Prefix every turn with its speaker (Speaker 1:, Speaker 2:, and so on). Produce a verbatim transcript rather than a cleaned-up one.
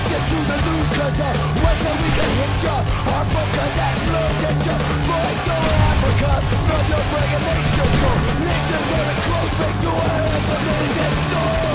Speaker 1: listen to the news, cause the words that we can hit ya are broken that blood that ya voice over Africa. Stop your break and nation, so listen very closely to a heavenly soul.